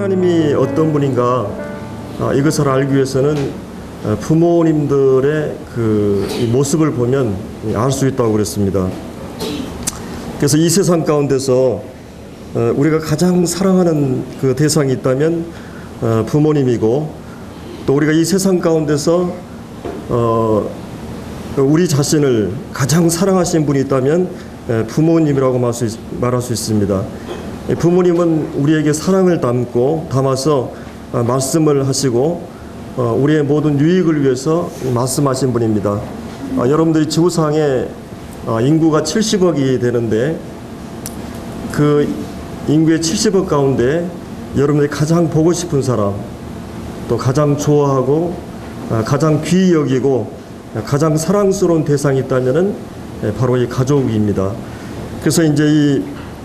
하나님이 어떤 분인가 이것을 알기 위해서는 부모님들의 이 모습을 보면 알 수 있다고 그랬습니다. 그래서 이 세상 가운데서 우리가 가장 사랑하는 그 대상이 있다면 부모님이고, 또 우리가 이 세상 가운데서 우리 자신을 가장 사랑하신 분이 있다면 부모님이라고 말할 수 있습니다. 부모님은 우리에게 사랑을 담아서 말씀을 하시고 우리의 모든 유익을 위해서 말씀하신 분입니다. 여러분들이 지구상에 인구가 70억이 되는데 그 인구의 70억 가운데 여러분들이 가장 보고 싶은 사람, 또 가장 좋아하고 가장 귀히 여기고 가장 사랑스러운 대상이 있다면은 바로 이 가족입니다. 그래서 이제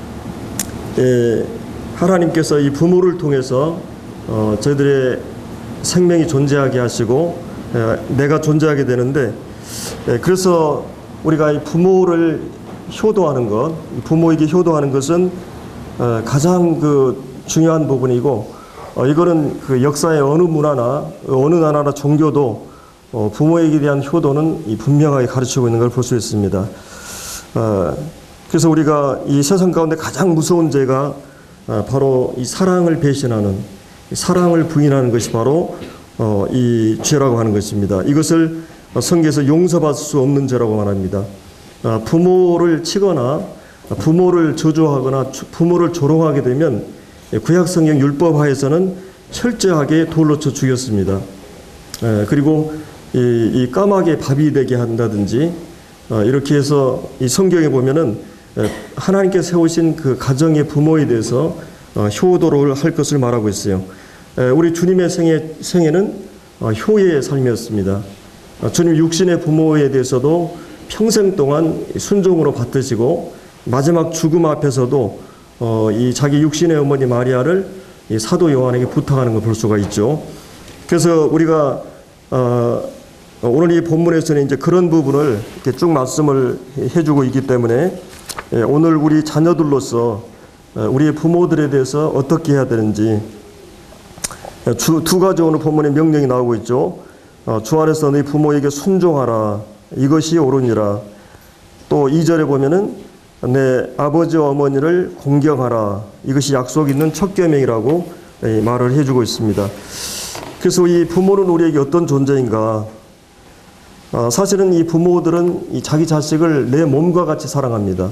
하나님께서 이 부모를 통해서 저희들의 생명이 존재하게 하시고 내가 존재하게 되는데, 그래서 우리가 이 부모를 효도하는 것, 부모에게 효도하는 것은 가장 중요한 부분이고, 이거는 그 역사의 어느 문화나 어느 나라나 종교도 부모에게 대한 효도는 분명하게 가르치고 있는 걸 볼 수 있습니다. 그래서 우리가 이 세상 가운데 가장 무서운 죄가 바로 이 사랑을 배신하는, 사랑을 부인하는 것이 바로 이 죄라고 하는 것입니다. 이것을 성경에서 용서받을 수 없는 죄라고 말합니다. 부모를 치거나 부모를 저주하거나 부모를 조롱하게 되면 구약성경 율법하에서는 철저하게 돌로 쳐 죽였습니다. 그리고 이 까마귀의 밥이 되게 한다든지 이렇게 해서 이 성경에 보면은 하나님께서 세우신 그 가정의 부모에 대해서 효도를 할 것을 말하고 있어요. 우리 주님의 생애는 효의 삶이었습니다. 주님 육신의 부모에 대해서도 평생 동안 순종으로 받드시고 마지막 죽음 앞에서도 이 자기 육신의 어머니 마리아를 이 사도 요한에게 부탁하는 걸 볼 수가 있죠. 그래서 우리가 오늘 이 본문에서는 이제 그런 부분을 이렇게 쭉 말씀을 해주고 있기 때문에 오늘 우리 자녀들로서 우리의 부모들에 대해서 어떻게 해야 되는지 두 가지 오늘 본문에 명령이 나오고 있죠. 주 안에서 너희 부모에게 순종하라, 이것이 옳으니라. 또 2절에 보면은 내 아버지와 어머니를 공경하라, 이것이 약속 있는 첫 계명이라고 말을 해주고 있습니다. 그래서 이 부모는 우리에게 어떤 존재인가? 사실은 이 부모들은 이 자기 자식을 내 몸과 같이 사랑합니다.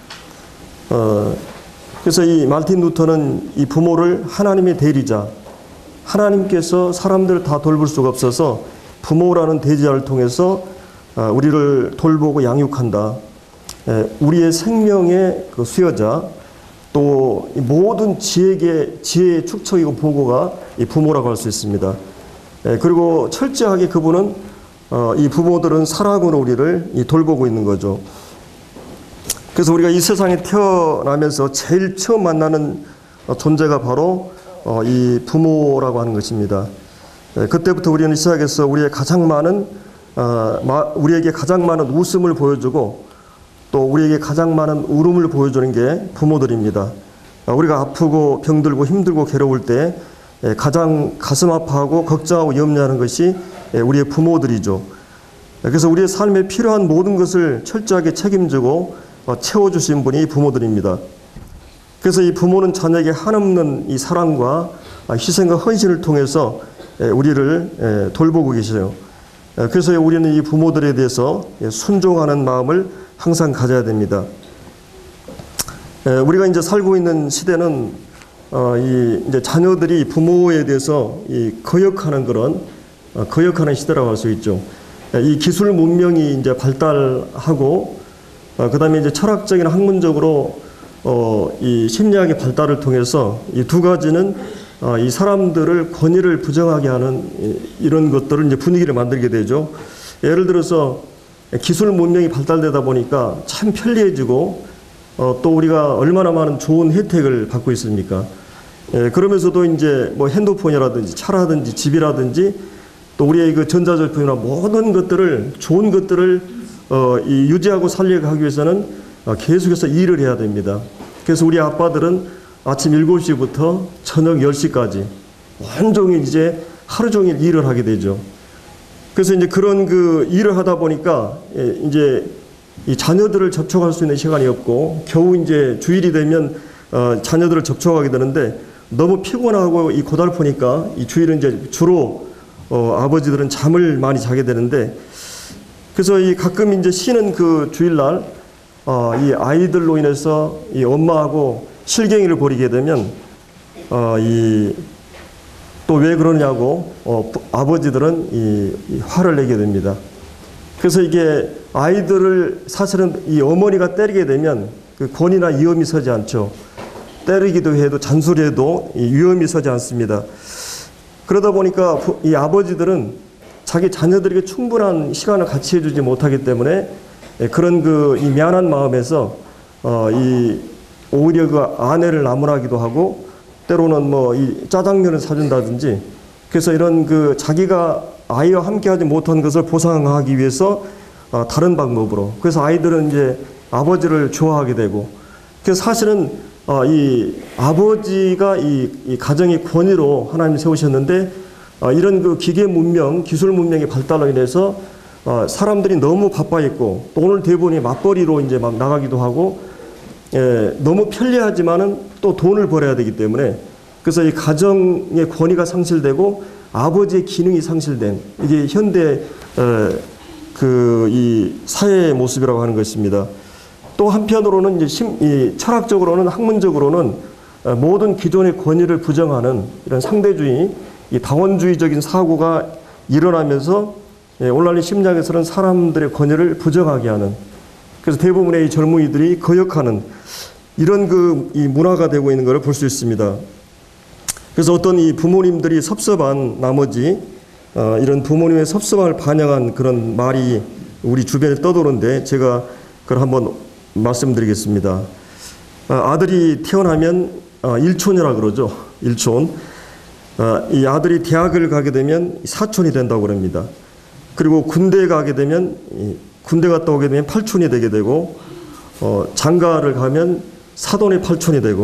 그래서 이 말틴 루터는 이 부모를 하나님의 대리자, 하나님께서 사람들을 다 돌볼 수가 없어서 부모라는 대리자를 통해서 우리를 돌보고 양육한다. 우리의 생명의 그 수여자, 또 모든 지혜의 축척이고 보고가 이 부모라고 할 수 있습니다. 그리고 철저하게 그분은 이 부모들은 사랑으로 우리를 돌보고 있는 거죠. 그래서 우리가 이 세상에 태어나면서 제일 처음 만나는 존재가 바로 이 부모라고 하는 것입니다. 그때부터 우리는 시작해서 우리에게 가장 많은 웃음을 보여주고 또 우리에게 가장 많은 울음을 보여주는 게 부모들입니다. 우리가 아프고 병들고 힘들고 괴로울 때 가장 가슴 아파하고 걱정하고 염려하는 것이 우리의 부모들이죠. 그래서 우리의 삶에 필요한 모든 것을 철저하게 책임지고 채워주신 분이 부모들입니다. 그래서 이 부모는 자녀에게 한없는 이 사랑과 희생과 헌신을 통해서 우리를 돌보고 계셔요. 그래서 우리는 이 부모들에 대해서 순종하는 마음을 항상 가져야 됩니다. 우리가 이제 살고 있는 시대는 이제 자녀들이 부모에 대해서 거역하는 시대라고 할 수 있죠. 이 기술 문명이 이제 발달하고 그다음에 이제 철학적인 학문적으로 이 심리학의 발달을 통해서 이 두 가지는 이 사람들을 권위를 부정하게 하는 이런 것들을 이제 분위기를 만들게 되죠. 예를 들어서 기술 문명이 발달되다 보니까 참 편리해지고 또 우리가 얼마나 많은 좋은 혜택을 받고 있습니까? 그러면서도 이제 뭐 핸드폰이라든지 차라든지 집이라든지 또 우리의 그 전자제품이나 모든 것들을 좋은 것들을 유지하고 살려가기 위해서는 계속해서 일을 해야 됩니다. 그래서 우리 아빠들은 아침 7시부터 저녁 10시까지 온종일 이제 하루 종일 일을 하게 되죠. 그래서 이제 그런 그 일을 하다 보니까 이제 이 자녀들을 접촉할 수 있는 시간이 없고 겨우 이제 주일이 되면 자녀들을 접촉하게 되는데 너무 피곤하고 이 고달프니까 이 주일은 이제 주로 아버지들은 잠을 많이 자게 되는데 그래서 이 가끔 이제 쉬는 그 주일날 이 아이들로 인해서 이 엄마하고 실갱이를 벌이게 되면 이 또 왜 그러냐고 아버지들은 이 화를 내게 됩니다. 그래서 이게 아이들을 사실은 이 어머니가 때리게 되면 그 권위나 위험이 서지 않죠. 때리기도 해도 잔소리해도 이 위험이 서지 않습니다. 그러다 보니까 이 아버지들은 자기 자녀들에게 충분한 시간을 같이 해주지 못하기 때문에 그런 그 이 미안한 마음에서 이 오히려 그 아내를 나무라기도 하고 때로는 뭐 이 짜장면을 사준다든지 그래서 이런 그 자기가 아이와 함께하지 못한 것을 보상하기 위해서 다른 방법으로 그래서 아이들은 이제 아버지를 좋아하게 되고 그래서 사실은 이 아버지가 이 가정의 권위로 하나님이 세우셨는데 이런 그 기계 문명, 기술 문명의 발달로 인해서 사람들이 너무 바빠 있고 또 오늘 대부분이 맞벌이로 이제 막 나가기도 하고 너무 편리하지만은 또 돈을 벌어야 되기 때문에 그래서 이 가정의 권위가 상실되고 아버지의 기능이 상실된 이게 현대 그 이 사회의 모습이라고 하는 것입니다. 또 한편으로는 이제 이 철학적으로는 학문적으로는 모든 기존의 권위를 부정하는 이런 상대주의, 이 다원주의적인 사고가 일어나면서 오늘날 심리학에서는 사람들의 권위를 부정하게 하는 그래서 대부분의 이 젊은이들이 거역하는 이런 그 이 문화가 되고 있는 것을 볼 수 있습니다. 그래서 어떤 이 부모님들이 섭섭한 나머지 이런 부모님의 섭섭함을 반영한 그런 말이 우리 주변에 떠도는데 제가 그걸 한번 말씀드리겠습니다. 아들이 태어나면 일촌이라 그러죠. 일촌. 이 아들이 대학을 가게 되면 사촌이 된다고 그럽니다. 그리고 군대에 가게 되면 군대 갔다 오게 되면 팔촌이 되게 되고 장가를 가면 사돈의 팔촌이 되고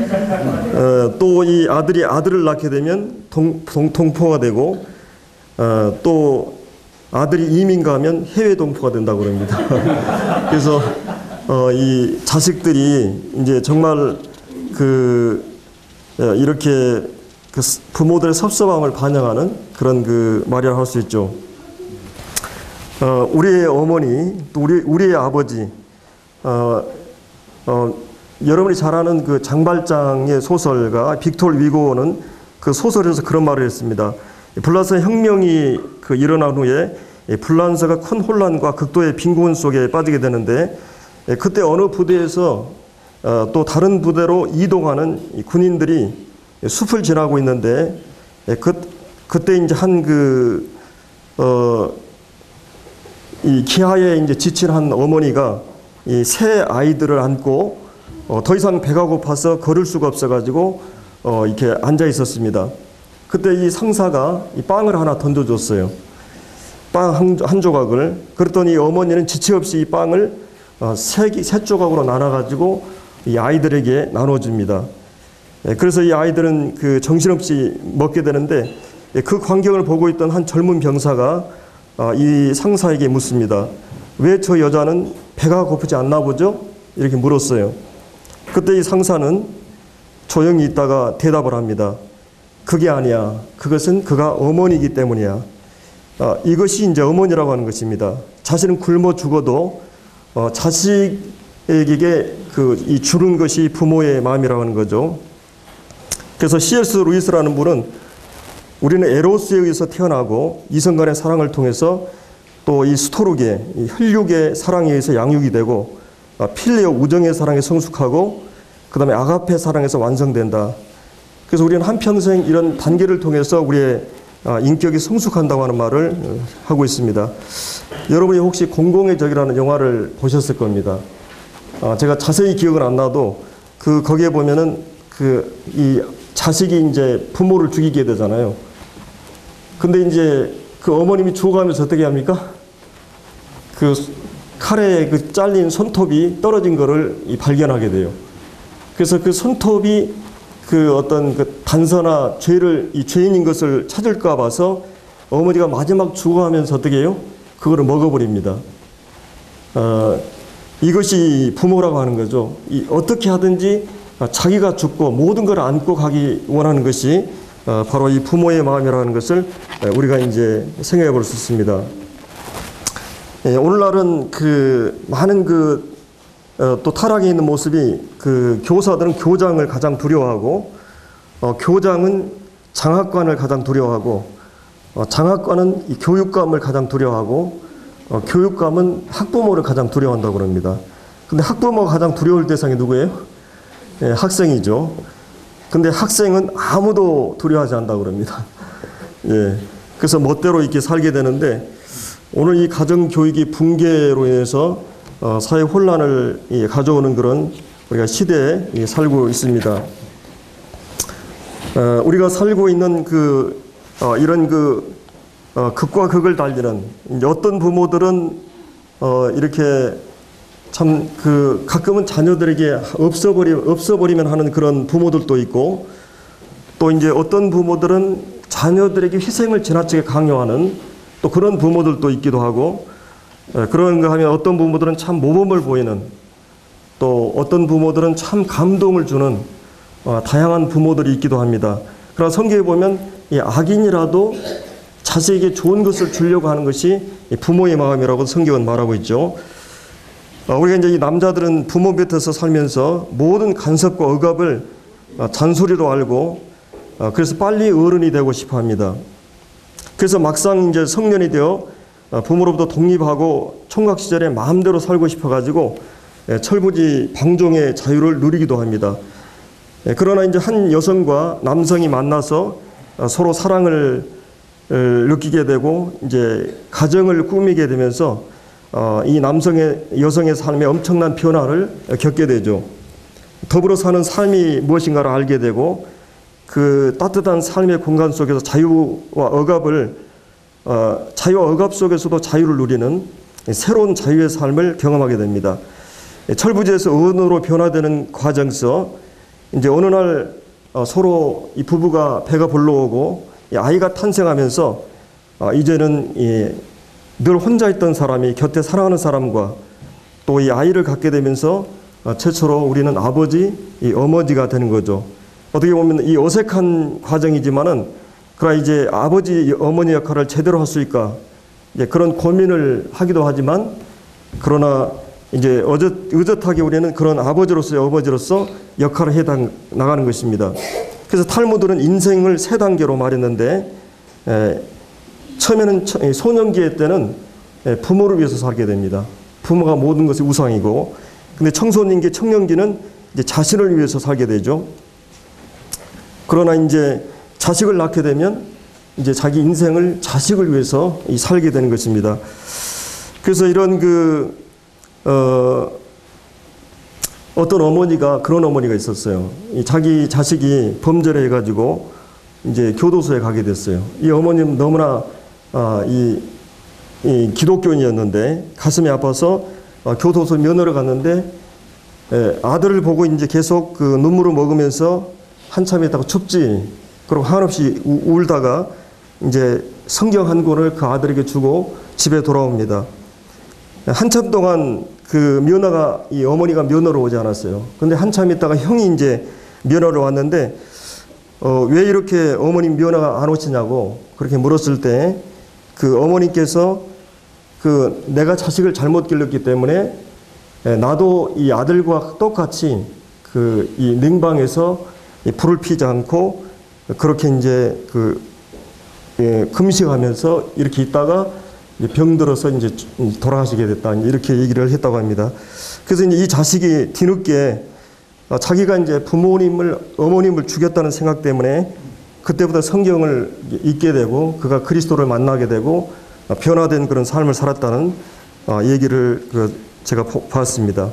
또 이 아들이 아들을 낳게 되면 동포가 되고 또 아들이 이민 가면 해외 동포가 된다고 그럽니다. 그래서 이 자식들이 이제 정말 그 이렇게 그 부모들의 섭섭함을 반영하는 그런 그 말이라고 할 수 있죠. 우리의 어머니 또 우리의 아버지 여러분이 잘 아는 그 장발장의 소설가 빅토르 위고는 그 소설에서 그런 말을 했습니다. 불란서 혁명이 그 일어난 후에 불란서가 큰 혼란과 극도의 빈곤 속에 빠지게 되는데 그때 어느 부대에서 또 다른 부대로 이동하는 군인들이 숲을 지나고 있는데 그때 이제 한 이 기아에 이제 지친 한 어머니가 이 새 아이들을 안고 더 이상 배가 고파서 걸을 수가 없어가지고 이렇게 앉아 있었습니다. 그때 이 상사가 이 빵을 하나 던져줬어요. 빵 한 조각을. 그랬더니 어머니는 지체 없이 이 빵을 세 조각으로 나눠가지고 이 아이들에게 나눠줍니다. 그래서 이 아이들은 그 정신없이 먹게 되는데 그 광경을 보고 있던 한 젊은 병사가 이 상사에게 묻습니다. 왜 저 여자는 배가 고프지 않나 보죠? 이렇게 물었어요. 그때 이 상사는 조용히 있다가 대답을 합니다. 그게 아니야. 그것은 그가 어머니이기 때문이야. 이것이 이제 어머니라고 하는 것입니다. 자신은 굶어 죽어도 자식에게 이 주는 것이 부모의 마음이라고 하는 거죠. 그래서 C.S. 루이스라는 분은 우리는 에로스에 의해서 태어나고 이성 간의 사랑을 통해서 또 이 스토르게 이 혈육의 사랑에 의해서 양육이 되고 필레오 우정의 사랑에 성숙하고 그 다음에 아가페 사랑에서 완성된다. 그래서 우리는 한평생 이런 단계를 통해서 우리의 인격이 성숙한다고 하는 말을 하고 있습니다. 여러분이 혹시 공공의 적이라는 영화를 보셨을 겁니다. 제가 자세히 기억은 안 나도 거기에 보면은 이 자식이 이제 부모를 죽이게 되잖아요. 근데 이제 그 어머님이 죽어가면서 어떻게 합니까? 그 칼에 그 잘린 손톱이 떨어진 거를 발견하게 돼요. 그래서 그 손톱이 그 어떤 그 단서나 이 죄인인 것을 찾을까 봐서 어머니가 마지막 죽어가면서 어떻게 해요? 그거를 먹어버립니다. 이것이 부모라고 하는 거죠. 어떻게 하든지 자기가 죽고 모든 걸 안고 가기 원하는 것이 바로 이 부모의 마음이라는 것을 우리가 이제 생각해 볼 수 있습니다. 오늘날은 그 많은 또 타락에 있는 모습이 그 교사들은 교장을 가장 두려워하고 교장은 장학관을 가장 두려워하고 장학관은 이 교육감을 가장 두려워하고 교육감은 학부모를 가장 두려워한다고 합니다. 근데 학부모가 가장 두려울 대상이 누구예요? 학생이죠. 근데 학생은 아무도 두려워하지 않는다고 합니다. 그래서 멋대로 이렇게 살게 되는데 오늘 이 가정교육이 붕괴로 인해서 사회 혼란을 가져오는 그런 우리가 시대에 살고 있습니다. 우리가 살고 있는 이런 극과 극을 달리는 어떤 부모들은 이렇게 참 가끔은 자녀들에게 없어버리면 하는 그런 부모들도 있고 또 이제 어떤 부모들은 자녀들에게 희생을 지나치게 강요하는 또 그런 부모들도 있기도 하고 그런가 하면 어떤 부모들은 참 모범을 보이는 또 어떤 부모들은 참 감동을 주는 다양한 부모들이 있기도 합니다. 그러나 성경에 보면 이 악인이라도 자식에게 좋은 것을 주려고 하는 것이 부모의 마음이라고 성경은 말하고 있죠. 우리가 이제 이 남자들은 부모 곁에서 살면서 모든 간섭과 억압을 잔소리로 알고 그래서 빨리 어른이 되고 싶어 합니다. 그래서 막상 이제 성년이 되어 부모로부터 독립하고 총각 시절에 마음대로 살고 싶어 가지고 철부지 방종의 자유를 누리기도 합니다. 그러나 이제 한 여성과 남성이 만나서 서로 사랑을 느끼게 되고 이제 가정을 꾸미게 되면서 이 여성의 삶에 엄청난 변화를 겪게 되죠. 더불어 사는 삶이 무엇인가를 알게 되고 그 따뜻한 삶의 공간 속에서 자유와 억압 속에서도 자유를 누리는 새로운 자유의 삶을 경험하게 됩니다. 철부지에서 어른으로 변화되는 과정에서 이제 어느 날 서로 이 부부가 배가 불러오고 아이가 탄생하면서 이제는 늘 혼자 있던 사람이 곁에 사랑하는 사람과 또 이 아이를 갖게 되면서 최초로 우리는 아버지, 어머니가 되는 거죠. 어떻게 보면 이 어색한 과정이지만은 그러나 이제 아버지, 어머니 역할을 제대로 할 수 있을까 그런 고민을 하기도 하지만 그러나 이제 의젓하게 우리는 그런 아버지로서의 어머니로서 역할을 해 나가는 것입니다. 그래서 탈무드는 인생을 세 단계로 말했는데 처음에는 소년기 때는 부모를 위해서 살게 됩니다. 부모가 모든 것이 우상이고 근데 청소년기, 청년기는 이제 자신을 위해서 살게 되죠. 그러나 이제 자식을 낳게 되면 이제 자기 인생을 자식을 위해서 살게 되는 것입니다. 그래서 이런 어떤 어머니가 그런 어머니가 있었어요. 자기 자식이 범죄를 해가지고 이제 교도소에 가게 됐어요. 이 어머니는 너무나 이 기독교인이었는데 가슴이 아파서 교도소 면회를 갔는데 아들을 보고 이제 계속 눈물을 먹으면서 한참 있다가 춥지 그리고 한없이 울다가 이제 성경 한 권을 그 아들에게 주고 집에 돌아옵니다. 한참 동안 이 어머니가 면허로 오지 않았어요. 근데 한참 있다가 형이 이제 면허로 왔는데 왜 이렇게 어머님 면허가 안 오시냐고 그렇게 물었을 때 어머니께서 내가 자식을 잘못 길렀기 때문에 나도 이 아들과 똑같이 이 냉방에서 불을 피지 않고 그렇게 이제 금식하면서 이렇게 있다가 병들어서 이제 돌아가시게 됐다 이렇게 얘기를 했다고 합니다. 그래서 이제 이 자식이 뒤늦게 자기가 이제 어머님을 죽였다는 생각 때문에 그때부터 성경을 읽게 되고 그가 그리스도를 만나게 되고 변화된 그런 삶을 살았다는 얘기를 제가 봤습니다.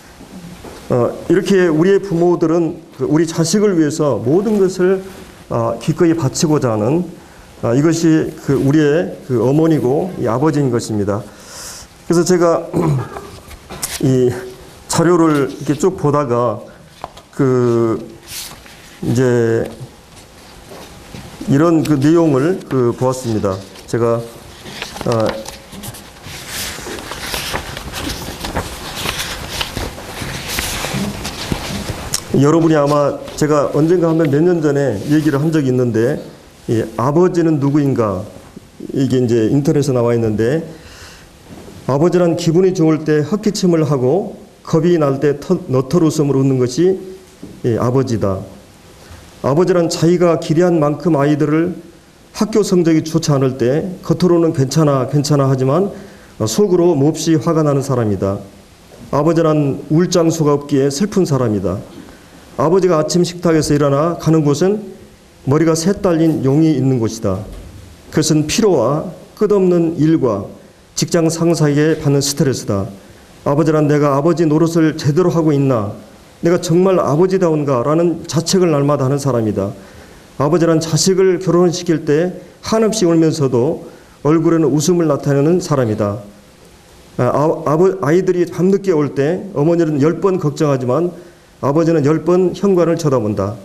이렇게 우리의 부모들은 우리 자식을 위해서 모든 것을 기꺼이 바치고자 하는 이것이 우리의 어머니고 이 아버지인 것입니다. 그래서 제가 이 자료를 이렇게 쭉 보다가 이제 이런 내용을 보았습니다. 제가 여러분이 아마 제가 언젠가 한번 몇 년 전에 얘기를 한 적이 있는데, 아버지는 누구인가, 이게 이제 인터넷에 나와 있는데, 아버지란 기분이 좋을 때 헛기침을 하고 겁이 날 때 너털 웃음을 웃는 것이 아버지다. 아버지란 자기가 기대한 만큼 아이들을 학교 성적이 좋지 않을 때 겉으로는 괜찮아 하지만 속으로 몹시 화가 나는 사람이다. 아버지란 울 장소가 없기에 슬픈 사람이다. 아버지가 아침 식탁에서 일어나 가는 곳은 머리가 셋 달린 용이 있는 곳이다. 그것은 피로와 끝없는 일과 직장 상사에게 받는 스트레스다. 아버지란 내가 아버지 노릇을 제대로 하고 있나, 내가 정말 아버지다운가 라는 자책을 날마다 하는 사람이다. 아버지란 자식을 결혼시킬 때 한없이 울면서도 얼굴에는 웃음을 나타내는 사람이다. 아이들이 밤늦게 올 때 어머니는 10번 걱정하지만 아버지는 10번 현관을 쳐다본다.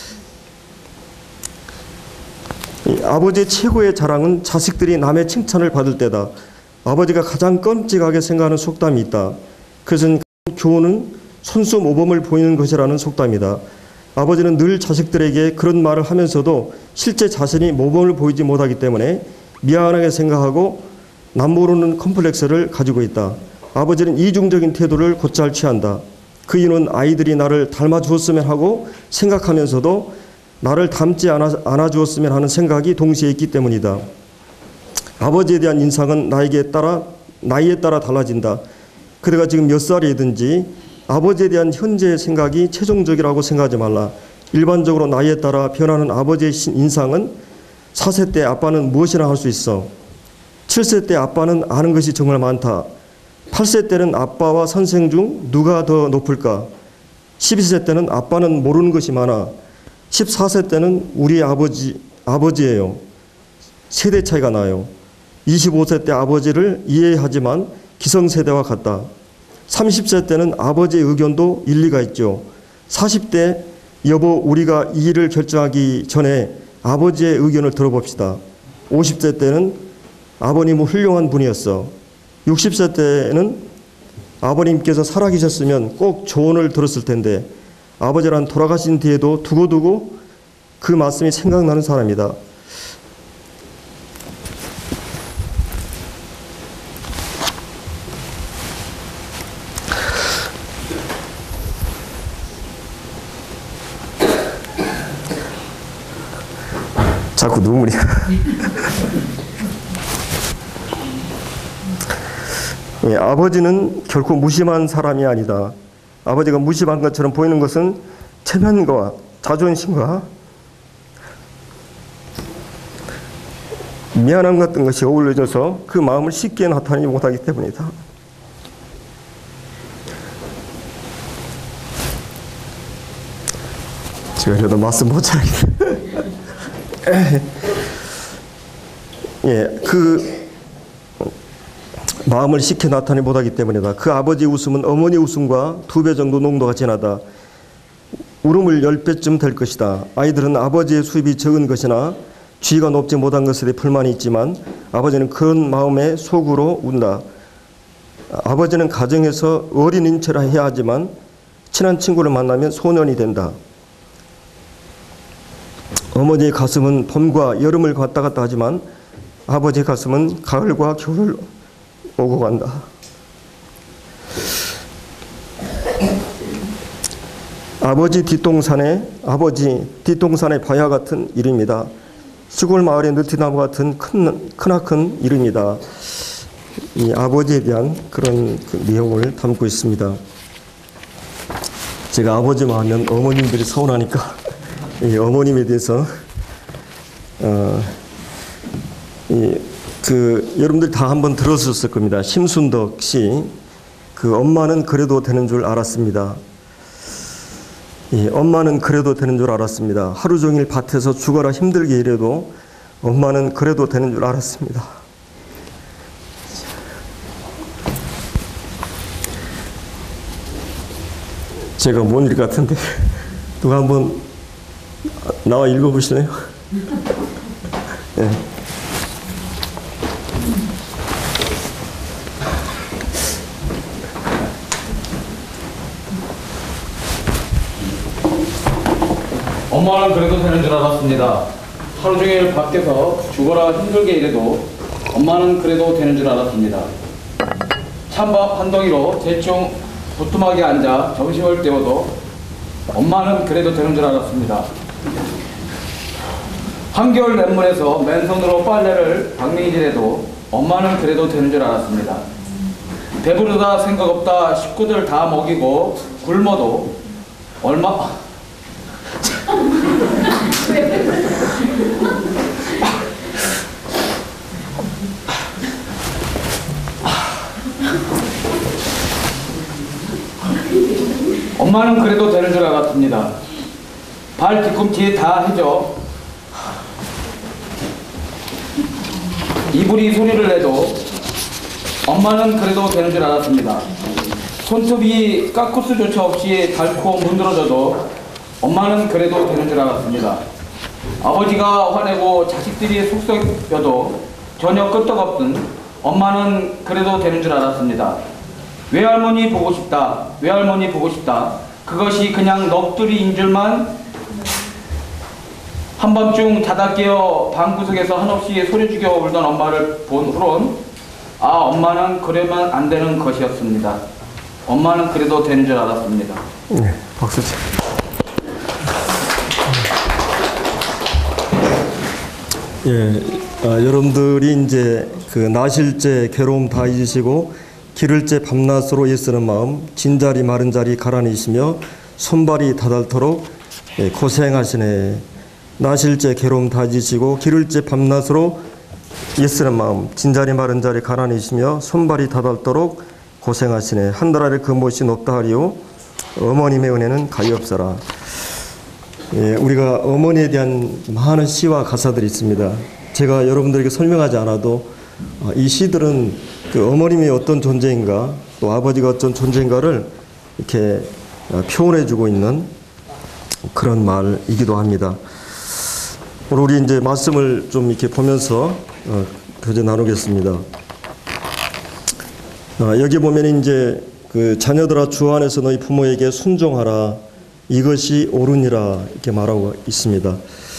아버지의 최고의 자랑은 자식들이 남의 칭찬을 받을 때다. 아버지가 가장 끔찍하게 생각하는 속담이 있다. 그것은 교훈은 손수 모범을 보이는 것이라는 속담이다. 아버지는 늘 자식들에게 그런 말을 하면서도 실제 자신이 모범을 보이지 못하기 때문에 미안하게 생각하고 남모르는 컴플렉스를 가지고 있다. 아버지는 이중적인 태도를 곧잘 취한다. 그 이유는 아이들이 나를 닮아 주었으면 하고 생각하면서도 나를 닮지 않아 주었으면 하는 생각이 동시에 있기 때문이다. 아버지에 대한 인상은 나이에 따라 달라진다. 그대가 지금 몇 살이든지 아버지에 대한 현재의 생각이 최종적이라고 생각하지 말라. 일반적으로 나이에 따라 변하는 아버지의 인상은 4세 때 아빠는 무엇이나 할 수 있어. 7세 때 아빠는 아는 것이 정말 많다. 8세 때는 아빠와 선생 중 누가 더 높을까? 12세 때는 아빠는 모르는 것이 많아. 14세 때는 우리 아버지예요. 세대 차이가 나요. 25세 때 아버지를 이해하지만 기성세대와 같다. 30세 때는 아버지의 의견도 일리가 있죠. 40대 여보 우리가 이 일을 결정하기 전에 아버지의 의견을 들어봅시다. 50세 때는 아버님은 훌륭한 분이었어. 60세 때는 아버님께서 살아계셨으면 꼭 조언을 들었을 텐데 아버지란 돌아가신 뒤에도 두고두고 그 말씀이 생각나는 사람이다. 자꾸 눈물이 아버지는 결코 무심한 사람이 아니다. 아버지가 무심한 것처럼 보이는 것은 체면과 자존심과 미안함 같은 것이 어우러져서 그 마음을 쉽게 나타내지 못하기 때문이다. 제가 그래도 말씀 못 잘하겠네. 그 마음을 쉽게 나타내지 못하기 때문이다. 그 아버지의 웃음은 어머니 웃음과 2배 정도 농도가 진하다. 울음을 10배쯤 될 것이다. 아이들은 아버지의 수입이 적은 것이나 지위가 높지 못한 것에 대해 불만이 있지만 아버지는 그런 마음에 속으로 운다. 아버지는 가정에서 어린인 체라 해야 하지만 친한 친구를 만나면 소년이 된다. 어머니의 가슴은 봄과 여름을 왔다 갔다 하지만 아버지의 가슴은 가을과 겨울을 오고 간다. 아버지 뒷동산의 바야 같은 이름이다. 시골 마을의 느티나무 같은 크나큰 이름이다. 이 아버지에 대한 그런 내용을 담고 있습니다. 제가 아버지만 하면 어머님들이 서운하니까 이 어머님에 대해서 여러분들 다 한번 들었을 겁니다. 심순덕 씨, 그 엄마는 그래도 되는 줄 알았습니다. 엄마는 그래도 되는 줄 알았습니다. 하루 종일 밭에서 죽어라 힘들게 일해도 엄마는 그래도 되는 줄 알았습니다. 제가 뭔 일 같은데 누가 한번 나와 읽어보시나요? 네. 엄마는 그래도 되는 줄 알았습니다. 하루 종일 밖에서 죽어라 힘들게 일해도 엄마는 그래도 되는 줄 알았습니다. 찬밥 한 덩이로 대충 부뚜막에 앉아 점심을 때워도 엄마는 그래도 되는 줄 알았습니다. 한겨울 맨물에서 맨손으로 빨래를 박매일해도 엄마는 그래도 되는 줄 알았습니다. 배부르다 생각 없다 식구들 다 먹이고 굶어도 엄마는 그래도 되는 줄 알았습니다. 발 뒤꿈치에 다 해져 이불이 소리를 내도 엄마는 그래도 되는 줄 알았습니다. 손톱이 까쿠스조차 없이 닳고 문드러져도 엄마는 그래도 되는 줄 알았습니다. 아버지가 화내고 자식들이 속썩여도 전혀 끄떡없는 엄마는 그래도 되는 줄 알았습니다. 외할머니 보고 싶다, 외할머니 보고 싶다. 그것이 그냥 넋두리인 줄만 한밤중 자다 깨어 방구석에서 한없이 소리 죽여 울던 엄마를 본 후론 아, 엄마는 그러면 안 되는 것이었습니다. 엄마는 그래도 되는 줄 알았습니다. 네, 박수 치. 예, 여러분들이 이제 그 나실제 괴로움 다 잊으시고 기를제 밤낮으로 애쓰는 마음 진자리 마른 자리 가라니시며 손발이 다닳도록 고생하시네. 나실제 괴로움 다 잊으시고 기를제 밤낮으로 애쓰는 마음 진자리 마른 자리 가라니시며 손발이 다닳도록 고생하시네. 한들 아래 그 못이 높다 하리오 어머님의 은혜는 가엾어라. 예, 우리가 어머니에 대한 많은 시와 가사들이 있습니다. 제가 여러분들에게 설명하지 않아도 이 시들은 그 어머님이 어떤 존재인가 또 아버지가 어떤 존재인가를 이렇게 표현해주고 있는 그런 말이기도 합니다. 오늘 우리 이제 말씀을 좀 이렇게 보면서 교제 나누겠습니다. 여기 보면 이제 그 자녀들아 주 안에서 너희 부모에게 순종하라 이것이 옳으니라 이렇게 말하고 있습니다.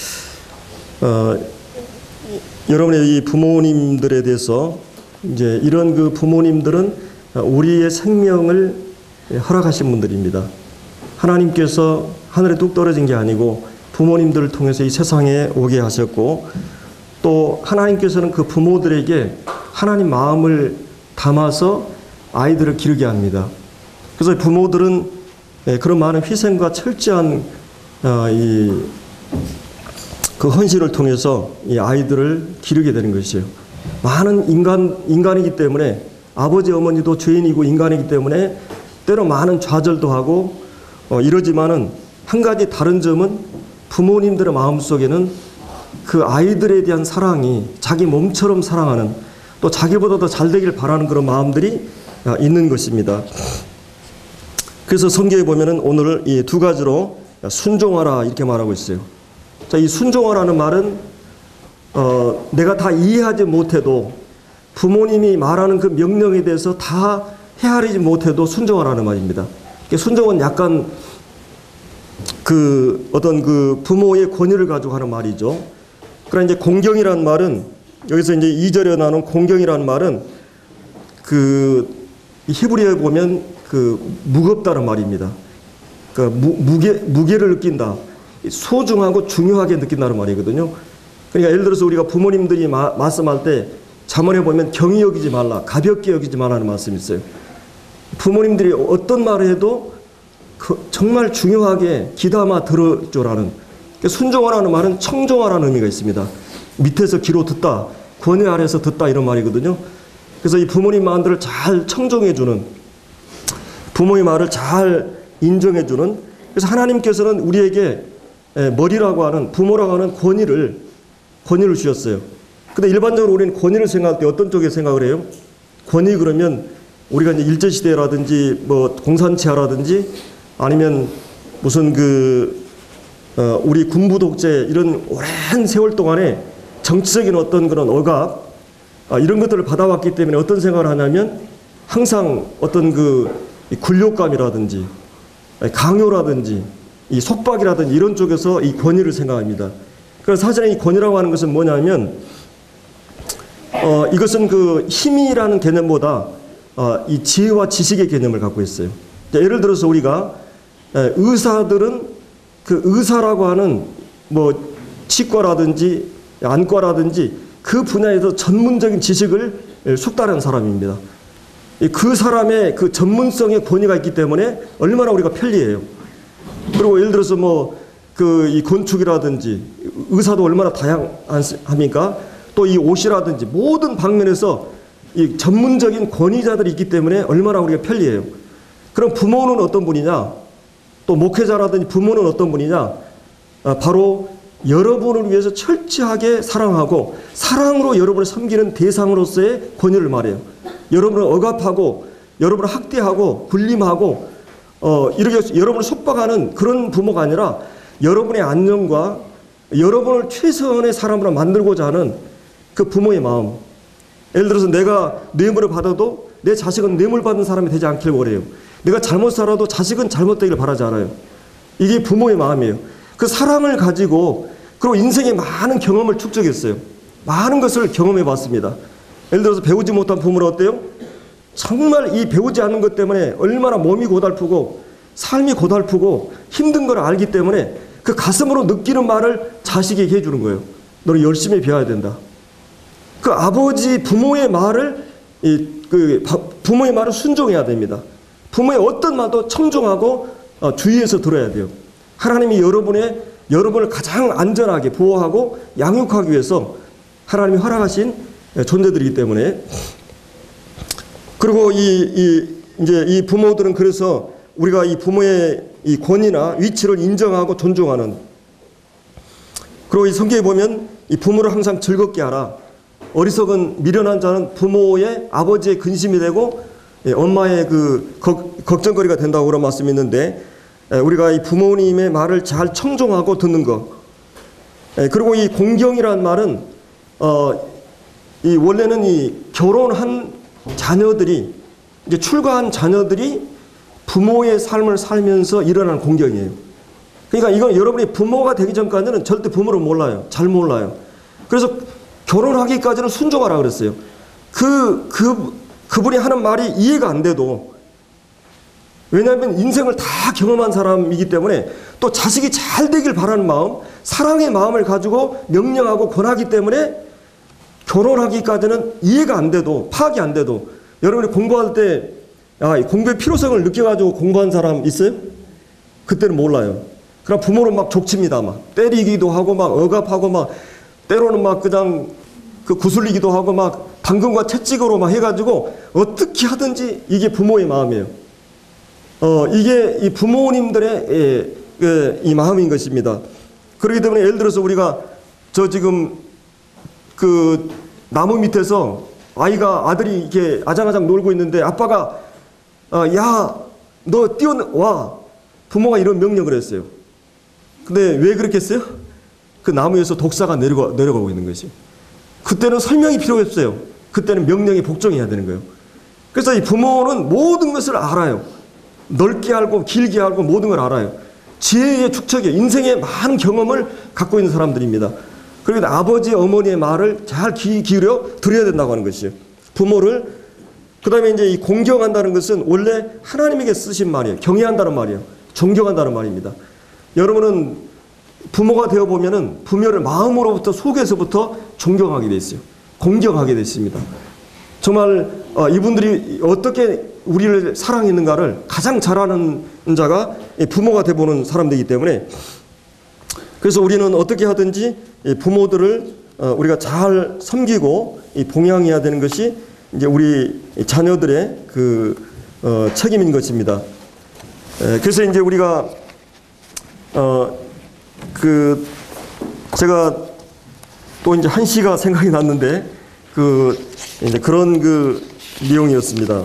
여러분의 이 부모님들에 대해서 이제 이런 그 부모님들은 우리의 생명을 허락하신 분들입니다. 하나님께서 하늘에 뚝 떨어진 게 아니고 부모님들을 통해서 이 세상에 오게 하셨고 또 하나님께서는 그 부모들에게 하나님 마음을 담아서 아이들을 기르게 합니다. 그래서 부모들은 그런 많은 희생과 철저한 그 헌신을 통해서 이 아이들을 기르게 되는 것이에요. 많은 인간이기 때문에 아버지 어머니도 죄인이고 인간이기 때문에 때로 많은 좌절도 하고 이러지만은 한 가지 다른 점은 부모님들의 마음속에는 그 아이들에 대한 사랑이 자기 몸처럼 사랑하는 또 자기보다 더 잘 되길 바라는 그런 마음들이 있는 것입니다. 그래서 성경에 보면은 오늘 이 두 가지로 순종하라 이렇게 말하고 있어요. 자, 이 순종하라는 말은 내가 다 이해하지 못해도 부모님이 말하는 그 명령에 대해서 다 헤아리지 못해도 순종하라는 말입니다. 순종은 약간 그 어떤 그 부모의 권위를 가지고 하는 말이죠. 그러나 이제 공경이라는 말은 여기서 이제 2절에 나오는 공경이라는 말은 그 히브리어에 보면 그 무겁다는 말입니다. 그러니까 무게를 느낀다. 소중하고 중요하게 느낀다는 말이거든요. 그러니까 예를 들어서 우리가 부모님들이 말씀할 때 잠언에 보면 경히 여기지 말라, 가볍게 여기지 말라는 말씀이 있어요. 부모님들이 어떤 말을 해도 정말 중요하게 귀담아 들어줘라는, 그러니까 순종하라는 말은 청종하라는 의미가 있습니다. 밑에서 귀로 듣다, 권위 아래서 듣다 이런 말이거든요. 그래서 이 부모님 마음들을 잘 청종해주는, 부모의 말을 잘 인정해주는, 그래서 하나님께서는 우리에게 머리라고 하는, 부모라고 하는 권위를 주셨어요. 근데 일반적으로 우리는 권위를 생각할 때 어떤 쪽에 생각을 해요? 권위 그러면 우리가 이제 일제시대라든지 뭐 공산치하라든지 아니면 무슨 그 우리 군부 독재 이런 오랜 세월 동안에 정치적인 어떤 그런 억압 이런 것들을 받아왔기 때문에 어떤 생각을 하냐면 항상 어떤 이 굴욕감이라든지 강요라든지 이 속박이라든지 이런 쪽에서 이 권위를 생각합니다. 그래서 사실은 이 권위라고 하는 것은 뭐냐면 이것은 그 힘이라는 개념보다 이 지혜와 지식의 개념을 갖고 있어요. 예를 들어서 우리가 의사들은 그 의사라고 하는 뭐 치과라든지 안과라든지 그 분야에서 전문적인 지식을 숙달한 사람입니다. 그 사람의 그 전문성의 권위가 있기 때문에 얼마나 우리가 편리해요. 그리고 예를 들어서 뭐 이 건축이라든지 의사도 얼마나 다양합니까? 또 이 옷이라든지 모든 방면에서 이 전문적인 권위자들이 있기 때문에 얼마나 우리가 편리해요. 그럼 부모는 어떤 분이냐? 또 목회자라든지 부모는 어떤 분이냐? 바로 여러분을 위해서 철저하게 사랑하고 사랑으로 여러분을 섬기는 대상으로서의 권위를 말해요. 여러분을 억압하고 여러분을 학대하고 군림하고 이렇게 여러분을 속박하는 그런 부모가 아니라 여러분의 안녕과 여러분을 최선의 사람으로 만들고자 하는 그 부모의 마음. 예를 들어서 내가 뇌물을 받아도 내 자식은 뇌물 받은 사람이 되지 않길 원해요. 내가 잘못 살아도 자식은 잘못되기를 바라지 않아요. 이게 부모의 마음이에요. 그 사랑을 가지고 그리고 인생의 많은 경험을 축적했어요. 많은 것을 경험해 봤습니다. 예를 들어서 배우지 못한 부모는 어때요? 정말 이 배우지 않는 것 때문에 얼마나 몸이 고달프고 삶이 고달프고 힘든 걸 알기 때문에 그 가슴으로 느끼는 말을 자식에게 해주는 거예요. 너는 열심히 배워야 된다. 그 아버지 부모의 말을 부모의 말을 순종해야 됩니다. 부모의 어떤 말도 청종하고 주의해서 들어야 돼요. 하나님이 여러분을 가장 안전하게 보호하고 양육하기 위해서 하나님이 허락하신 존재들이기 때문에. 그리고 이제 이 부모들은 그래서 우리가 이 부모의 이 권위나 위치를 인정하고 존중하는. 그리고 이 성경에 보면 이 부모를 항상 즐겁게 하라. 어리석은 미련한 자는 부모의 아버지의 근심이 되고 엄마의 그 걱정거리가 된다고 그런 말씀이 있는데, 우리가 이 부모님의 말을 잘 청종하고 듣는 것. 그리고 이 공경이라는 말은 이 원래는 이 결혼한 자녀들이 이제 출가한 자녀들이 부모의 삶을 살면서 일어나는 공경이에요. 그러니까 이건 여러분이 부모가 되기 전까지는 절대 부모를 몰라요. 잘 몰라요. 그래서 결혼하기까지는 순종하라 그랬어요. 그분이 하는 말이 이해가 안 돼도, 왜냐하면 인생을 다 경험한 사람이기 때문에 또 자식이 잘 되길 바라는 마음, 사랑의 마음을 가지고 명령하고 권하기 때문에 결혼하기까지는 이해가 안 돼도, 파악이 안 돼도, 여러분이 공부할 때 공부의 필요성을 느껴가지고 공부한 사람 있어요? 그때는 몰라요. 그럼 부모는 막 족칩니다. 막 때리기도 하고 막 억압하고 막 때로는 막 그냥 구슬리기도 하고 막 당근과 채찍으로 막 해가지고 어떻게 하든지 이게 부모의 마음이에요. 이게 이 부모님들의 이 마음인 것입니다. 그렇기 때문에 예를 들어서 우리가 지금 그 나무 밑에서 아들이 이렇게 아장아장 놀고 있는데 아빠가 야, 너 뛰어와. 부모가 이런 명령을 했어요. 근데 왜 그렇게 했어요? 그 나무에서 독사가 내려가고 있는 것이. 그때는 설명이 필요 없어요. 그때는 명령에 복종해야 되는 거예요. 그래서 이 부모는 모든 것을 알아요. 넓게 알고 길게 알고 모든 걸 알아요. 지혜의 축적에 인생의 많은 경험을 갖고 있는 사람들입니다. 그리고 아버지 어머니의 말을 잘 귀 기울여 들어야 된다고 하는 것이에요. 부모를. 그 다음에 이제 이 공경한다는 것은 원래 하나님에게 쓰신 말이에요. 경외한다는 말이에요. 존경한다는 말입니다. 여러분은 부모가 되어보면은 부모를 마음으로부터 속에서부터 존경하게 돼 있어요. 공경하게 돼 있습니다. 정말 이분들이 어떻게 우리를 사랑했는가를 가장 잘 아는 자가 부모가 되어보는 사람들이기 때문에, 그래서 우리는 어떻게 하든지 부모들을 우리가 잘 섬기고 봉양해야 되는 것이 이제 우리 자녀들의 책임인 것입니다. 그래서 이제 우리가 제가 또 이제 한 시가 생각이 났는데 이제 그런 내용이었습니다.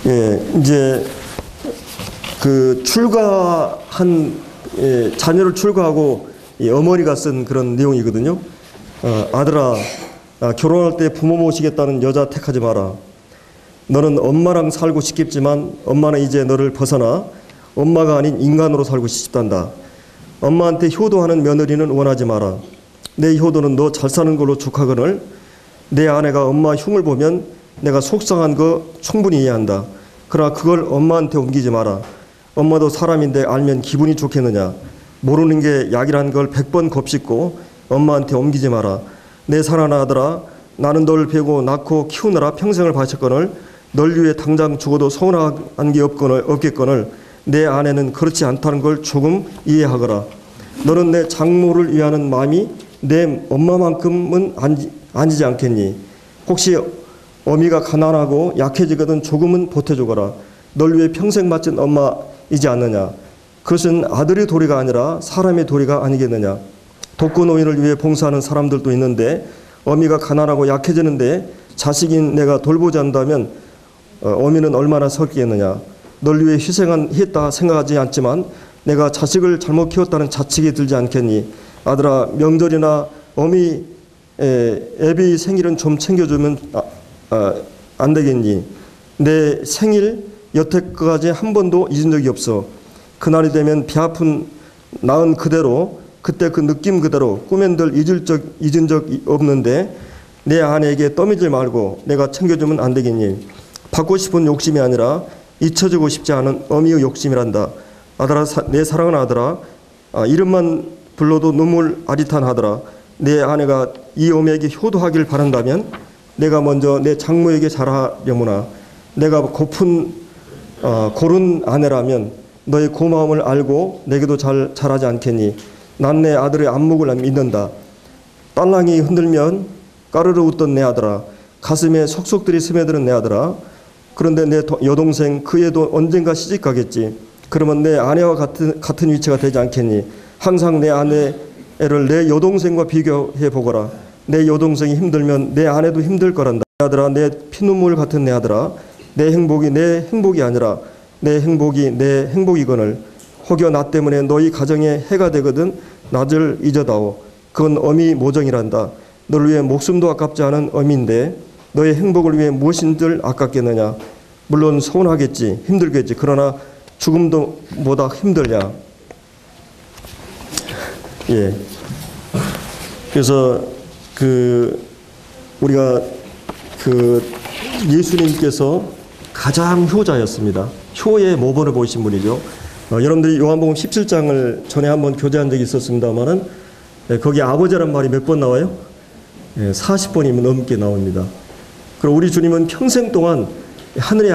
예, 이제 그 출가한 자녀를 출가하고 이 어머니가 쓴 그런 내용이거든요. 아들아, 결혼할 때 부모 모시겠다는 여자 택하지 마라. 너는 엄마랑 살고 싶겠지만 엄마는 이제 너를 벗어나 엄마가 아닌 인간으로 살고 싶단다. 엄마한테 효도하는 며느리는 원하지 마라. 내 효도는 너 잘 사는 걸로 족하거늘 내 아내가 엄마 흉을 보면 내가 속상한 거 충분히 이해한다. 그러나 그걸 엄마한테 옮기지 마라. 엄마도 사람인데 알면 기분이 좋겠느냐. 모르는 게 약이란 걸 100번 겁씹고 엄마한테 옮기지 마라. 내 사랑하는 아들아, 나는 널 베고 낳고 키우느라 평생을 바쳤거늘 널 위해 당장 죽어도 서운한 게 없겠거늘 내 아내는 그렇지 않다는 걸 조금 이해하거라. 너는 내 장모를 위하는 마음이 내 엄마만큼은 아니지 않겠니? 혹시 어미가 가난하고 약해지거든 조금은 보태주거라. 널 위해 평생 바친 엄마이지 않느냐. 그것은 아들의 도리가 아니라 사람의 도리가 아니겠느냐. 독거노인을 위해 봉사하는 사람들도 있는데 어미가 가난하고 약해지는데 자식인 내가 돌보지 않는다면 어미는 얼마나 설겠느냐. 널 위해 희생했다 생각하지 않지만 내가 자식을 잘못 키웠다는 자책이 들지 않겠니. 아들아, 명절이나 어미 애비 생일은 좀 챙겨주면 안 되겠니. 내 생일 여태까지 한 번도 잊은 적이 없어. 그날이 되면 배 아픈 낳은 그대로 그때 그 느낌 그대로 꿈엔들 잊은 적 없는데 내 아내에게 떠밀지 말고 내가 챙겨주면 안 되겠니. 받고 싶은 욕심이 아니라 잊혀지고 싶지 않은 어미의 욕심이란다. 아들아, 내 사랑하는 아들아, 이름만 불러도 눈물 아릿한 아들아, 내 아내가 이 어미에게 효도하길 바란다면 내가 먼저 내 장모에게 잘하려무나. 내가 고른 아내라면 너의 고마움을 알고 내게도 잘하지 않겠니. 난 내 아들의 안목을 믿는다. 딸랑이 흔들면 까르르 웃던 내 아들아, 가슴에 속속들이 스며드는 내 아들아. 그런데 내 여동생 그 애도 언젠가 시집가겠지. 그러면 내 아내와 같은 위치가 되지 않겠니. 항상 내 아내를 내 여동생과 비교해 보거라. 내 여동생이 힘들면 내 아내도 힘들 거란다. 내 아들아, 내 피눈물 같은 내 아들아, 내 행복이 내 행복이 아니라 내 행복이 내 행복이거늘 혹여 나 때문에 너희 가정에 해가 되거든 나를 잊어다오. 그건 어미 모정이란다. 너를 위해 목숨도 아깝지 않은 어미인데 너의 행복을 위해 무엇인들 아깝겠느냐. 물론 서운하겠지, 힘들겠지. 그러나 죽음도 보다 힘들냐. 예. 그래서 우리가 예수님께서 가장 효자였습니다. 효의 모범을 보이신 분이죠. 여러분들이 요한복음 17장을 전에 한번 교제한 적이 있었습니다만은 거기 아버지란 말이 몇 번 나와요? 40번이 넘게 나옵니다. 그리고 우리 주님은 평생 동안 하늘의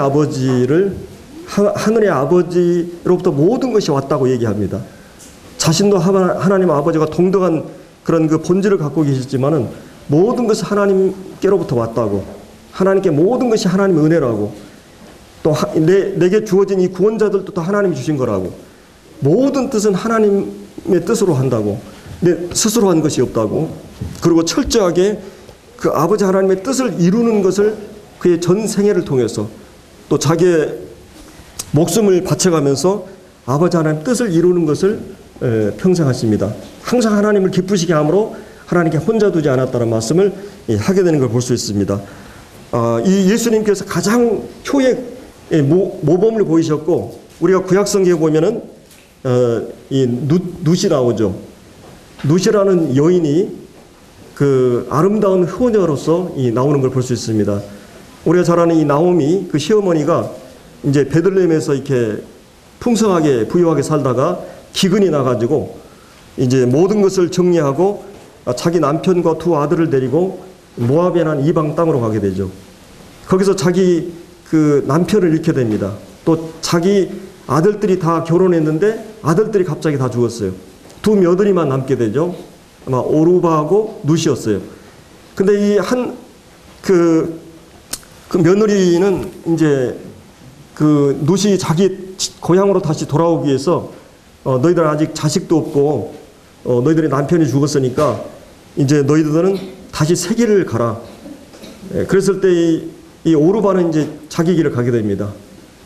아버지로부터 모든 것이 왔다고 얘기합니다. 자신도 하나님 아버지가 동등한 그런 그 본질을 갖고 계셨지만은 모든 것이 하나님께로부터 왔다고. 하나님께 모든 것이 하나님의 은혜라고. 또 내게 주어진 이 구원자들도 또 하나님이 주신 거라고. 모든 뜻은 하나님의 뜻으로 한다고. 내 스스로 한 것이 없다고. 그리고 철저하게 그 아버지 하나님의 뜻을 이루는 것을 그의 전 생애를 통해서 또 자기의 목숨을 바쳐가면서 아버지 하나님의 뜻을 이루는 것을 평생 하십니다. 항상 하나님을 기쁘시게 함으로 하나님께 혼자 두지 않았다는 말씀을 하게 되는 걸 볼 수 있습니다. 이 예수님께서 가장 효의 모범을 보이셨고, 우리가 구약성경에 보면은 이 룻이 나오죠. 룻이라는 여인이 그 아름다운 효녀로서 나오는 걸 볼 수 있습니다. 우리가 잘 아는 이 나오미, 그 시어머니가 이제 베들레헴에서 이렇게 풍성하게 부유하게 살다가 기근이 나가지고 이제 모든 것을 정리하고 자기 남편과 두 아들을 데리고 모압이라는 이방 땅으로 가게 되죠. 거기서 자기 그 남편을 잃게 됩니다. 또 자기 아들들이 다 결혼했는데 아들들이 갑자기 다 죽었어요. 두 며느리만 남게 되죠. 아마 오르바하고 룻이었어요. 근데 그 며느리는 이제 그 룻이 자기 고향으로 다시 돌아오기 위해서 너희들 아직 자식도 없고 너희들의 남편이 죽었으니까 이제 너희들은 다시 새 길을 가라. 그랬을 때 이 오르바는 이제 자기 길을 가게 됩니다.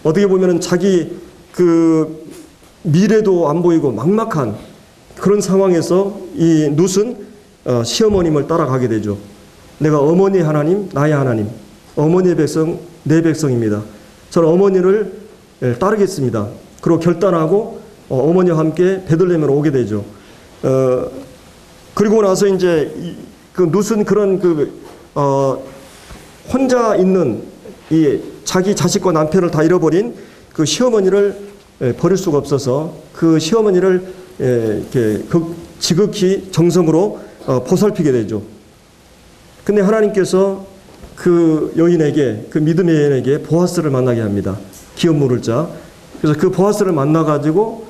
어떻게 보면은 자기 그 미래도 안 보이고 막막한 그런 상황에서 이 룻은 시어머님을 따라가게 되죠. 내가 어머니 하나님, 나의 하나님, 어머니의 백성, 내 백성입니다. 저는 어머니를 따르겠습니다. 그리고 결단하고 어머니와 함께 베들레헴으로 오게 되죠. 그리고 나서 이제 그 룻은 그런 혼자 있는 이 자기 자식과 남편을 다 잃어버린 그 시어머니를 버릴 수가 없어서 그 시어머니를 이렇게 지극히 정성으로 보살피게 되죠. 근데 하나님께서 그 여인에게, 그 믿음의 여인에게 보아스를 만나게 합니다. 기업 물을 자. 그래서 그 보아스를 만나가지고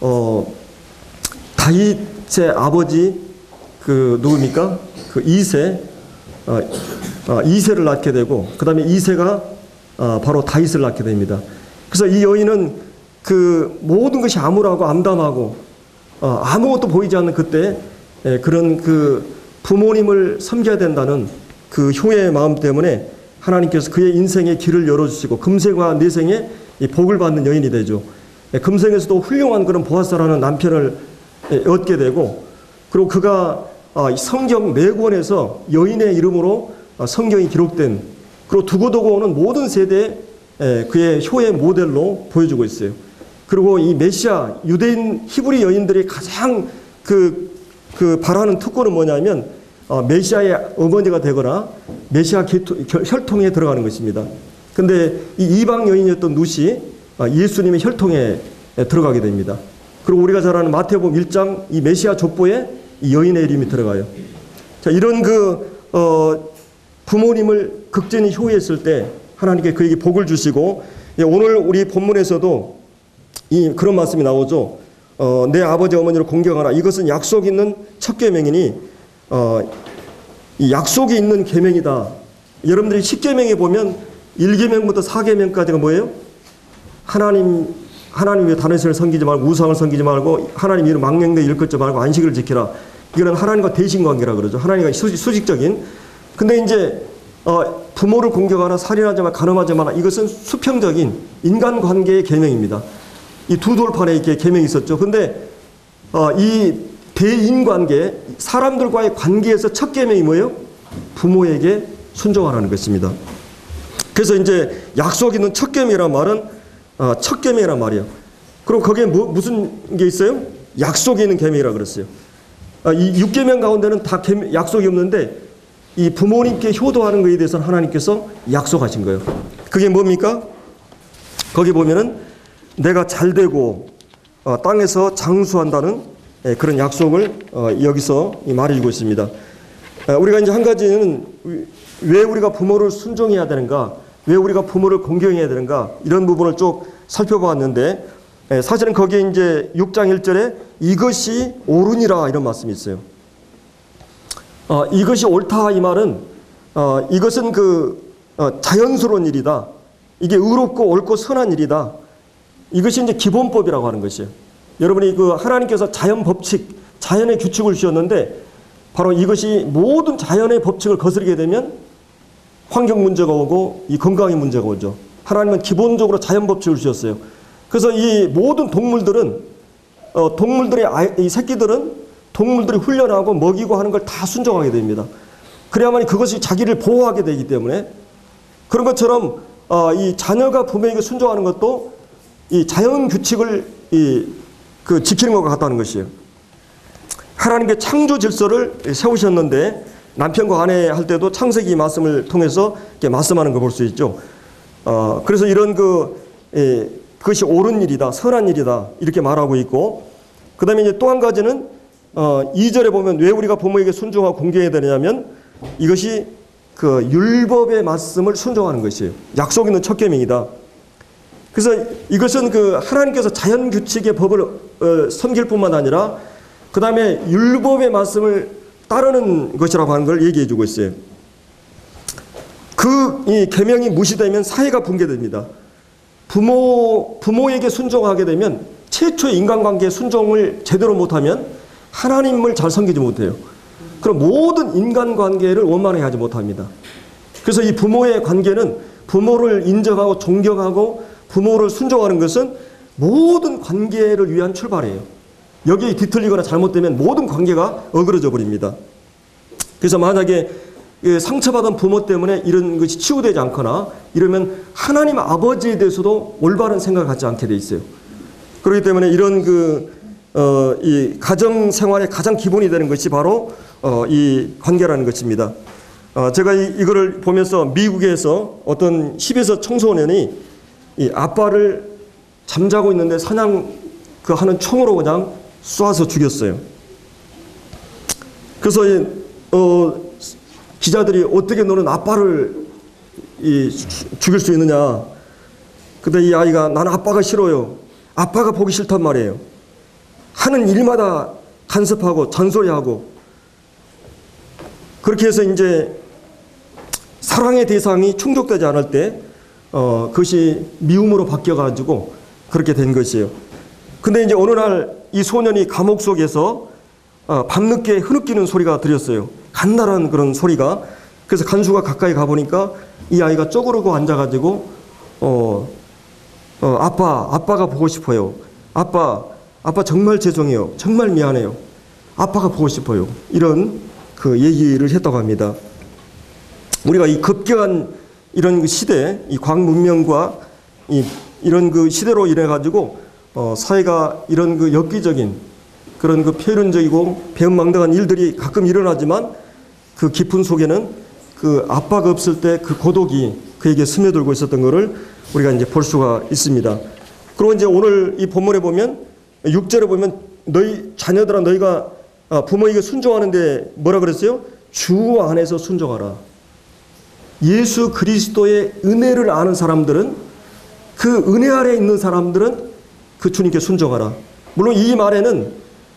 다윗의 아버지 그 누굽니까? 그 이새를 낳게 되고, 그 다음에 이새가 바로 다윗을 낳게 됩니다. 그래서 이 여인은 그 모든 것이 암울하고 암담하고 아무것도 보이지 않는 그때 그런 그 부모님을 섬겨야 된다는 그 효의 마음 때문에 하나님께서 그의 인생의 길을 열어주시고 금생과 내생에 이 복을 받는 여인이 되죠. 금생에서도 훌륭한 그런 보아스라는 남편을 얻게 되고, 그리고 그가 성경 4권에서 여인의 이름으로 성경이 기록된, 그리고 두고두고 오는 모든 세대에 그의 효의 모델로 보여주고 있어요. 그리고 이 메시아 유대인 히브리 여인들이 가장 그 바라는 특권은 뭐냐면 메시아의 어머니가 되거나 메시아 혈통에 들어가는 것입니다. 근데 이 이방 여인이었던 룻이 예수님의 혈통에 들어가게 됩니다. 그리고 우리가 잘 아는 마태복음 1장 이 메시아 족보에 이 여인의 이름이 들어가요. 자, 이런 부모님을 극진히 효의했을 때 하나님께 그에게 복을 주시고, 오늘 우리 본문에서도 그런 말씀이 나오죠. 내 아버지 어머니를 공경하라. 이것은 약속 있는 첫 계명이니 이 약속이 있는 계명이다. 여러분들이 10계명에 보면 1계명부터 4계명까지가 뭐예요? 하나님 외에 다른 신을 섬기지 말고 우상을 섬기지 말고 하나님 이름 망령되이 일컫지 말고 안식일을 지키라. 이거는 하나님과 대신관계라 그러죠. 하나님과 수직적인. 근데 이제 부모를 공경하라, 살인하지 마라, 간음하지 마라. 이것은 수평적인 인간관계의 계명입니다. 이 두 돌판에 이렇게 계명이 있었죠. 근데 이 대인관계, 사람들과의 관계에서 첫 계명이 뭐예요? 부모에게 순종하라는 것입니다. 그래서 이제 약속 있는 첫 계명이란 말은 첫 계명이란 말이에요. 그리고 거기에 무슨 게 있어요? 약속이 있는 계명이라고 그랬어요. 이 6계명 가운데는 다 약속이 없는데 이 부모님께 효도하는 것에 대해서는 하나님께서 약속하신 거예요. 그게 뭡니까? 거기 보면은 내가 잘되고 땅에서 장수한다는 그런 약속을 여기서 말해주고 있습니다. 우리가 이제 한 가지는 왜 우리가 부모를 순종해야 되는가, 왜 우리가 부모를 공경해야 되는가, 이런 부분을 쭉 살펴보았는데, 사실은 거기에 이제 6장 1절에 이것이 옳으니라 이런 말씀이 있어요. 이것이 옳다 이 말은 이것은 자연스러운 일이다. 이게 의롭고 옳고 선한 일이다. 이것이 이제 기본법이라고 하는 것이에요. 여러분이 하나님께서 자연 법칙, 자연의 규칙을 주셨는데 바로 이것이 모든 자연의 법칙을 거스르게 되면 환경 문제가 오고 이 건강의 문제가 오죠. 하나님은 기본적으로 자연 법칙을 주셨어요. 그래서 이 모든 동물들은 이 새끼들은 동물들이 훈련하고 먹이고 하는 걸 다 순종하게 됩니다. 그래야만 그것이 자기를 보호하게 되기 때문에, 그런 것처럼 이 자녀가 부모에게 순종하는 것도 이 자연 규칙을 지키는 것과 같다는 것이에요. 하나님의 창조 질서를 세우셨는데 남편과 아내 할 때도 창세기 말씀을 통해서 이렇게 말씀하는 걸 볼 수 있죠. 그래서 이런 그것이 옳은 일이다, 선한 일이다 이렇게 말하고 있고, 그 다음에 이제 또 한 가지는 2절에 보면 왜 우리가 부모에게 순종하고 공경해야 되냐면 이것이 율법의 말씀을 순종하는 것이에요. 약속 있는 첫 계명이다. 그래서 이것은 하나님께서 자연 규칙의 법을 섬길 뿐만 아니라 그 다음에 율법의 말씀을 따르는 것이라고 하는 걸 얘기해 주고 있어요. 이 계명이 무시되면 사회가 붕괴됩니다. 부모에게 순종하게 되면 최초의 인간관계에 순종을 제대로 못하면 하나님을 잘 섬기지 못해요. 그럼 모든 인간관계를 원만하게 하지 못합니다. 그래서 이 부모의 관계는 부모를 인정하고 존경하고 부모를 순종하는 것은 모든 관계를 위한 출발이에요. 여기 뒤틀리거나 잘못되면 모든 관계가 어그러져 버립니다. 그래서 만약에 상처받은 부모 때문에 이런 것이 치유되지 않거나 이러면 하나님 아버지에 대해서도 올바른 생각을 갖지 않게 돼 있어요. 그렇기 때문에 이런 이 가정 생활의 가장 기본이 되는 것이 바로 이 관계라는 것입니다. 제가 이거를 보면서 미국에서 어떤 10에서 청소년이 이 아빠를 잠자고 있는데 사냥 하는 총으로 그냥 쏴서 죽였어요. 그래서 기자들이 어떻게 너는 아빠를 죽일 수 있느냐. 근데 이 아이가 나는 아빠가 싫어요. 아빠가 보기 싫단 말이에요. 하는 일마다 간섭하고 잔소리하고 그렇게 해서 이제 사랑의 대상이 충족되지 않을 때 그것이 미움으로 바뀌어가지고 그렇게 된 것이에요. 근데 이제 어느 날 이 소년이 감옥 속에서 밤늦게 흐느끼는 소리가 들렸어요. 간단한 그런 소리가. 그래서 간수가 가까이 가보니까 이 아이가 쪼그르고 앉아가지고 아빠가 보고 싶어요. 아빠 정말 죄송해요. 정말 미안해요. 아빠가 보고 싶어요. 이런 그 얘기를 했다고 합니다. 우리가 이 급격한 이런 시대, 이 과학 문명과 이런 그 시대로 인해 가지고 사회가 이런 그 엽기적인 그런 그 표현적이고 배은망덕한 일들이 가끔 일어나지만 그 깊은 속에는 그 아빠가 없을 때 그 고독이 그에게 스며들고 있었던 것을 우리가 이제 볼 수가 있습니다. 그리고 이제 오늘 이 본문에 보면 6절에 보면 너희 자녀들아 너희가 부모에게 순종하는데 뭐라 그랬어요? 주 안에서 순종하라. 예수 그리스도의 은혜를 아는 사람들은 그 은혜 아래에 있는 사람들은 그 주님께 순종하라. 물론 이 말에는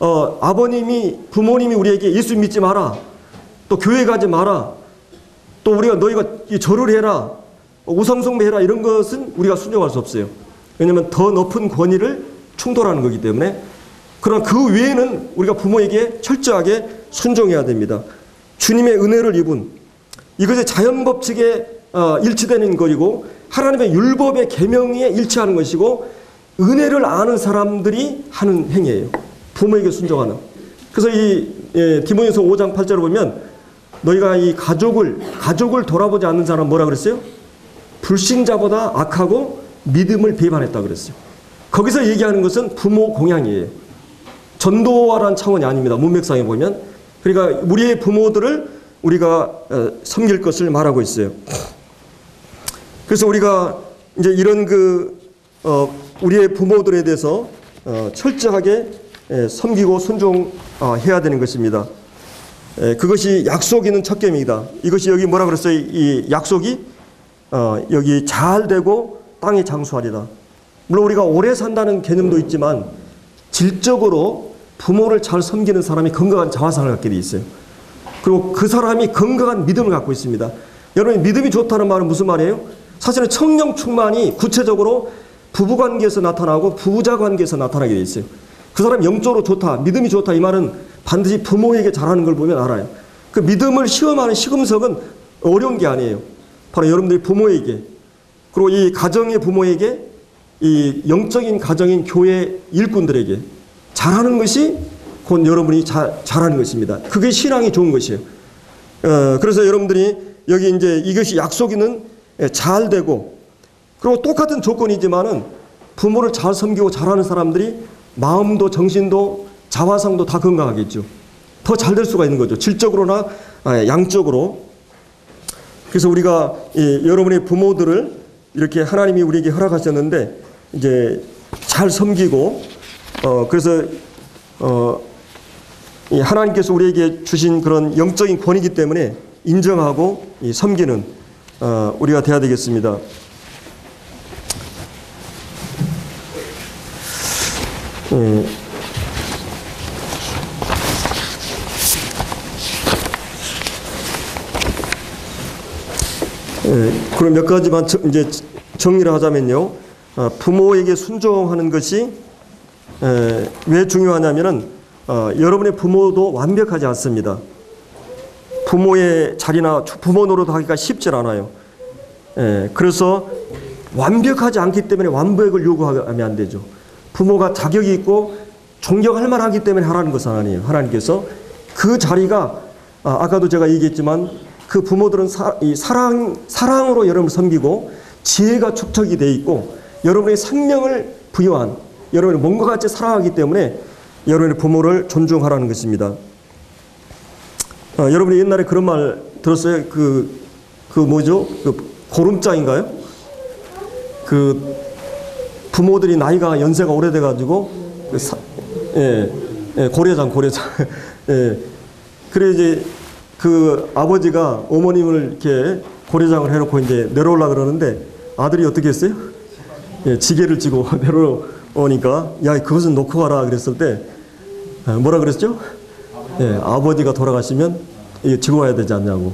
부모님이 우리에게 예수 믿지 마라. 또 교회 가지 마라. 또 너희가 절을 해라. 우상숭배해라. 이런 것은 우리가 순종할 수 없어요. 왜냐하면 더 높은 권위를 충돌하는 거기 때문에. 그러나 그 외에는 우리가 부모에게 철저하게 순종해야 됩니다. 주님의 은혜를 입은 이것이 자연법칙에 일치되는 것이고 하나님의 율법의 계명에 일치하는 것이고 은혜를 아는 사람들이 하는 행위예요. 부모에게 순종하는. 그래서 디모데후서 5장 8절을 보면 너희가 이 가족을 돌아보지 않는 사람은 뭐라 그랬어요? 불신자보다 악하고 믿음을 배반했다 그랬어요. 거기서 얘기하는 것은 부모 공양이에요. 전도와라는 차원이 아닙니다. 문맥상에 보면. 그러니까 우리의 부모들을 우리가 섬길 것을 말하고 있어요. 그래서 우리가 이제 이런 우리의 부모들에 대해서 철저하게 섬기고 순종해야 되는 것입니다. 그것이 약속 있는 첫 계명이다. 이것이 여기 뭐라 그랬어요? 이 약속이 여기 잘 되고 땅에 장수하리다. 물론 우리가 오래 산다는 개념도 있지만 질적으로 부모를 잘 섬기는 사람이 건강한 자화상을 갖게 돼 있어요. 그리고 그 사람이 건강한 믿음을 갖고 있습니다. 여러분 믿음이 좋다는 말은 무슨 말이에요? 사실은 성령 충만이 구체적으로 부부관계에서 나타나고 부부자관계에서 나타나게 돼 있어요. 그 사람이 영적으로 좋다, 믿음이 좋다 이 말은 반드시 부모에게 잘하는 걸 보면 알아요. 그 믿음을 시험하는 시금석은 어려운 게 아니에요. 바로 여러분들이 부모에게 그리고 이 가정의 부모에게 이 영적인 가정인 교회 일꾼들에게 잘하는 것이 곧 여러분이 잘하는 것입니다. 그게 신앙이 좋은 것이에요. 그래서 여러분들이 여기 이제 이것이 약속이는 잘 되고 그리고 똑같은 조건이지만은 부모를 잘 섬기고 잘하는 사람들이 마음도 정신도 자화상도 다 건강하겠죠. 더 잘 될 수가 있는 거죠. 질적으로나 양적으로. 그래서 우리가 여러분의 부모들을 이렇게 하나님이 우리에게 허락하셨는데 이제 잘 섬기고 그래서 하나님께서 우리에게 주신 그런 영적인 권위이기 때문에 인정하고 섬기는 우리가 돼야 되겠습니다. 그럼 몇 가지만 이제 정리를 하자면요. 부모에게 순종하는 것이 왜 중요하냐면은 여러분의 부모도 완벽하지 않습니다. 부모의 자리나 부모 노릇하기가 쉽지 않아요. 그래서 완벽하지 않기 때문에 완벽을 요구하면 안 되죠. 부모가 자격이 있고 존경할 만하기 때문에 하라는 것은 아니에요. 하나님께서 그 자리가 아까도 제가 얘기했지만 그 부모들은 사랑으로 여러분을 섬기고 지혜가 축적이 돼 있고 여러분의 생명을 부여한 여러분을 몸과 같이 사랑하기 때문에 여러분의 부모를 존중하라는 것입니다. 여러분이 옛날에 그런 말 들었어요? 그 뭐죠? 그 고름장인가요? 그 부모들이 나이가 연세가 오래돼가지고 고려장 예. 그래 이제 그 아버지가 어머님을 이렇게 고려장을 해놓고 이제 내려오려 그러는데 아들이 어떻게 했어요? 예, 지게를 지고 내려오니까 야 그것은 놓고 가라 그랬을 때 뭐라 그랬죠? 예, 아버지가 돌아가시면 이게 지고 가야 되지 않냐고.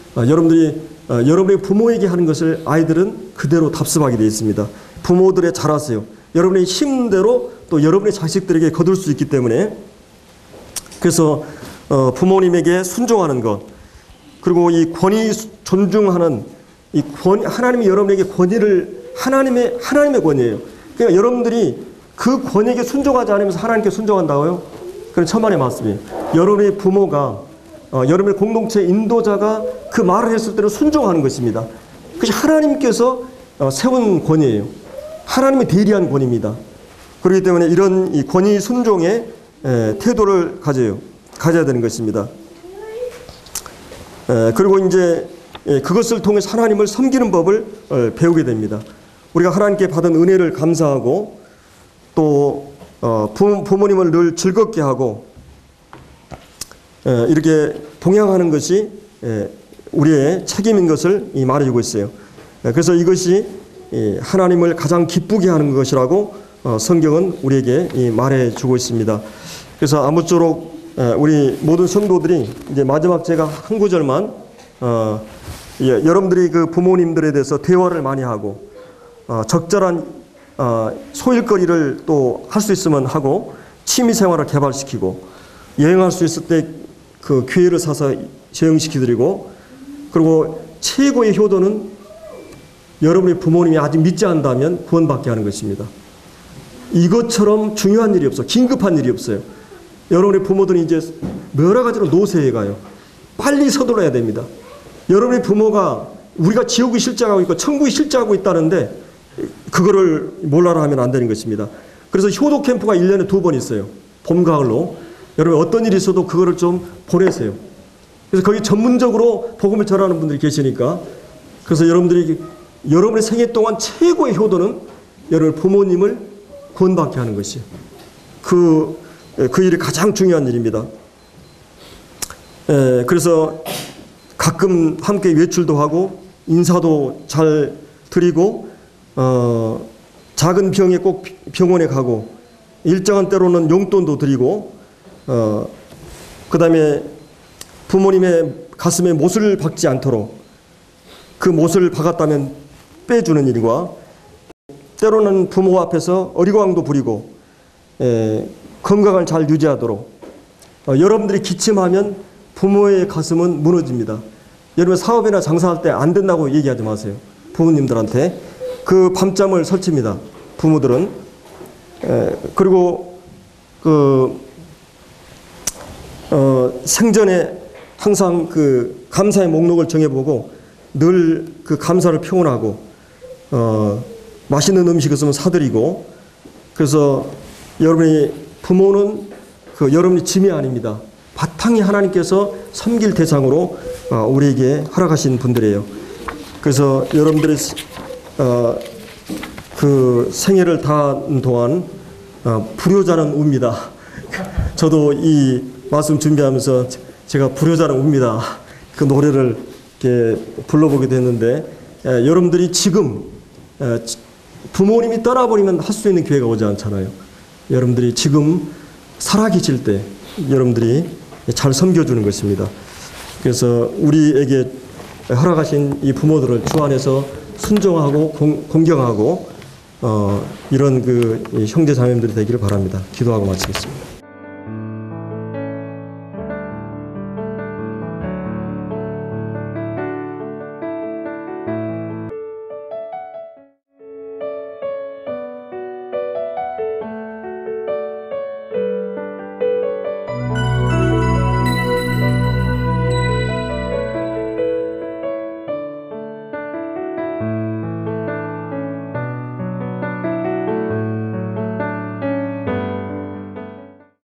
여러분의 부모에게 하는 것을 아이들은 그대로 답습하게 되어 있습니다. 부모들의 잘하세요. 여러분의 힘대로 또 여러분의 자식들에게 거둘 수 있기 때문에 그래서 부모님에게 순종하는 것 그리고 이 권위 존중하는 이 하나님이 여러분에게 권위를 하나님의 권위예요. 그러니까 여러분들이 그 권위에게 순종하지 않으면서 하나님께 순종한다고요? 그건 천만의 말씀이에요. 여러분의 부모가 여러분의 공동체 인도자가 그 말을 했을 때는 순종하는 것입니다. 그것이 하나님께서 세운 권위예요. 하나님의 대리한 권위입니다. 그렇기 때문에 이런 이 권위 순종의 태도를 가져야 되는 것입니다. 그리고 이제 그것을 통해서 하나님을 섬기는 법을 배우게 됩니다. 우리가 하나님께 받은 은혜를 감사하고 또 부모님을 늘 즐겁게 하고 이렇게 동행하는 것이 우리의 책임인 것을 말해주고 있어요. 그래서 이것이 하나님을 가장 기쁘게 하는 것이라고 성경은 우리에게 말해주고 있습니다. 그래서 아무쪼록 우리 모든 성도들이 이제 마지막 제가 한 구절만 여러분들이 그 부모님들에 대해서 대화를 많이 하고 적절한 소일거리를 또 할 수 있으면 하고 취미생활을 개발시키고 여행할 수 있을 때 그 기회를 사서 여행시켜드리고 그리고 최고의 효도는 여러분의 부모님이 아직 믿지 않는다면 구원받게 하는 것입니다. 이것처럼 중요한 일이 없어. 긴급한 일이 없어요. 여러분의 부모들은 이제 여러 가지로 노쇠해 가요. 빨리 서둘러야 됩니다. 여러분의 부모가 우리가 지옥이 실제하고 있고 천국이 실제하고 있다는데 그거를 몰라라 하면 안 되는 것입니다. 그래서 효도 캠프가 1년에 2번 있어요. 봄, 가을로. 여러분 어떤 일이 있어도 그거를 좀 보내세요. 그래서 거기 전문적으로 복음을 전하는 분들이 계시니까 그래서 여러분들이 여러분의 생애 동안 최고의 효도는 여러분 부모님을 구원받게 하는 것이에요. 그 일이 가장 중요한 일입니다. 그래서 가끔 함께 외출도 하고 인사도 잘 드리고 작은 병에 꼭 병원에 가고 일정한 때로는 용돈도 드리고 그 다음에 부모님의 가슴에 못을 박지 않도록 그 못을 박았다면 빼주는 일과 때로는 부모 앞에서 어리광도 부리고 건강을 잘 유지하도록 여러분들이 기침하면 부모의 가슴은 무너집니다. 여러분 사업이나 장사할 때 안 된다고 얘기하지 마세요. 부모님들한테 그 밤잠을 설칩니다. 부모들은 그리고 생전에 항상 그 감사의 목록을 정해보고 늘 그 감사를 표현하고 맛있는 음식 있으면 사드리고 그래서 여러분의 부모는 여러분의 짐이 아닙니다. 바탕이 하나님께서 섬길 대상으로 우리에게 허락하신 분들이에요. 그래서 여러분들의 그 생애를 다하는 동안 불효자는 웁니다. 저도 이 말씀 준비하면서 제가 불효자는 웁니다. 그 노래를 이렇게 불러보게 됐는데 여러분들이 지금 부모님이 떠나버리면 할 수 있는 기회가 오지 않잖아요. 여러분들이 지금 살아계실 때 여러분들이 잘 섬겨주는 것입니다. 그래서 우리에게 허락하신 이 부모들을 주 안에서 순종하고 공경하고 이런 그 형제 자매님들이 되기를 바랍니다. 기도하고 마치겠습니다.